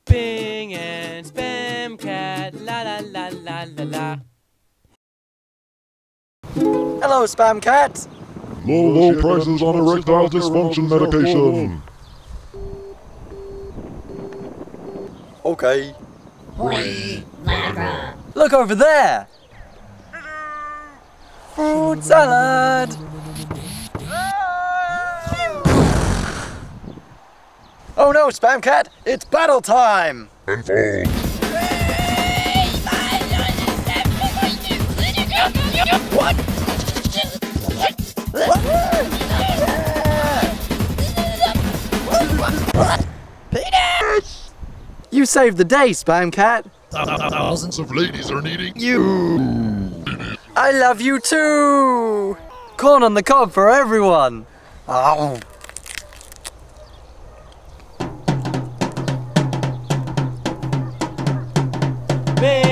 Bing and Spamcat, la la la la la la. Hello, Spamcat. Low prices on erectile dysfunction medication. Okay. Look over there. Fruit salad. Oh no, Spamcat! It's battle time! Unfold. What? You saved the day, Spamcat. Thousands of ladies are needing you. I love you too. Corn on the cob for everyone. Oh. Bing